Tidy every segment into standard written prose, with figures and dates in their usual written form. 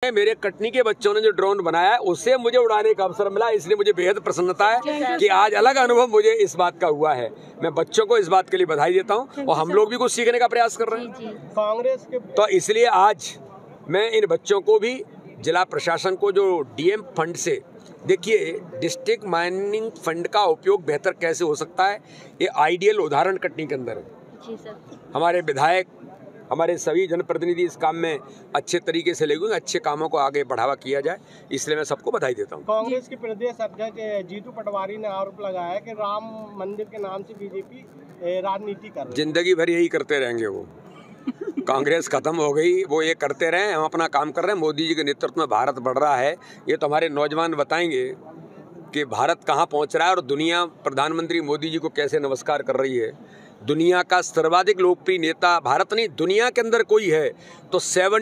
मेरे कटनी के बच्चों ने जो ड्रोन बनाया है उससे मुझे उड़ाने का अवसर मिला, इसलिए मुझे बेहद प्रसन्नता है कि आज अलग अनुभव मुझे इस बात का हुआ है। मैं बच्चों को इस बात के लिए बधाई देता हूँ और हम लोग भी कुछ सीखने का प्रयास कर रहे हैं कांग्रेस के। तो इसलिए आज मैं इन बच्चों को भी, जिला प्रशासन को, जो डीएम फंड से, देखिए डिस्ट्रिक्ट माइनिंग फंड का उपयोग बेहतर कैसे हो सकता है, ये आइडियल उदाहरण कटनी के अंदर है। हमारे विधायक, हमारे सभी जनप्रतिनिधि इस काम में अच्छे तरीके से लगे, अच्छे कामों को आगे बढ़ावा किया जाए, इसलिए मैं सबको बधाई देता हूँ। कांग्रेस के प्रदेश अध्यक्ष जीतू पटवारी ने आरोप लगाया कि राम मंदिर के नाम से बीजेपी राजनीति कर रही है। जिंदगी भर यही करते रहेंगे वो। कांग्रेस खत्म हो गई, वो ये करते रहे, हम अपना काम कर रहे हैं। मोदी जी के नेतृत्व में भारत बढ़ रहा है, ये तो हमारे नौजवान बताएंगे कि भारत कहाँ पहुँच रहा है और दुनिया प्रधानमंत्री मोदी जी को कैसे नमस्कार कर रही है। दुनिया का सर्वाधिक लोकप्रिय नेता भारत नहीं, दुनिया के अंदर कोई है तो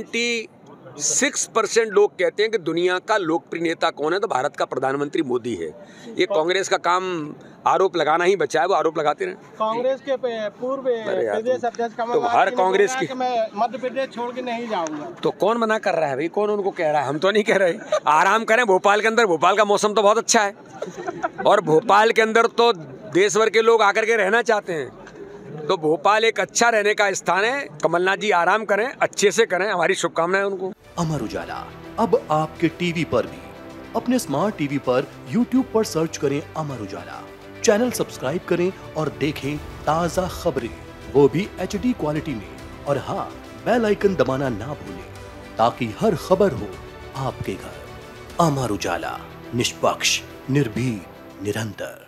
76% लोग कहते हैं कि दुनिया का लोकप्रिय नेता कौन है, तो भारत का प्रधानमंत्री मोदी है। ये कांग्रेस का काम आरोप लगाना ही बचा है, वो आरोप लगाते रहे। कांग्रेस के पूर्व प्रदेश अध्यक्ष तो हर कांग्रेस की, मैं मध्य प्रदेश छोड़ के नहीं जाऊंगा, तो कौन मना कर रहा है भाई? कौन उनको कह रहा है? हम तो नहीं कह रहे। आराम करें भोपाल के अंदर, भोपाल का मौसम तो बहुत अच्छा है और भोपाल के अंदर तो देश भर के लोग आकर के रहना चाहते हैं, तो भोपाल एक अच्छा रहने का स्थान है। कमलनाथ जी आराम करें, अच्छे से करें, हमारी शुभकामनाएं उनको। अमर उजाला अब आपके टीवी पर भी। अपने स्मार्ट टीवी पर यूट्यूब पर सर्च करें अमर उजाला, चैनल सब्सक्राइब करें और देखें ताज़ा खबरें, वो भी HD क्वालिटी में। और हाँ, बेल आइकन दबाना ना भूलें ताकि हर खबर हो आपके घर। अमर उजाला, निष्पक्ष, निर्भीक, निरंतर।